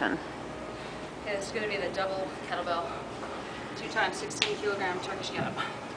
session? Okay, this is going to be the double kettlebell, 2 times 16 kilogram Turkish get up.